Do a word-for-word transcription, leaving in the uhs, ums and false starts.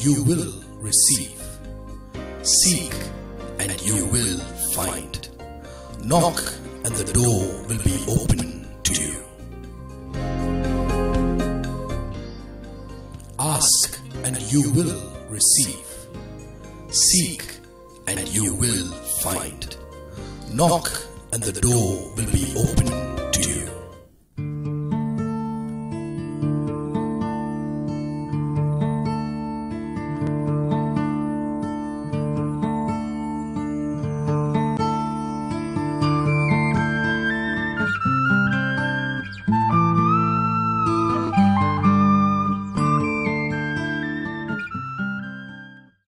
you will receive. Seek and you will find. Knock and the door will be open to you. Ask and you will receive. Seek and you will find. Knock and the door will be open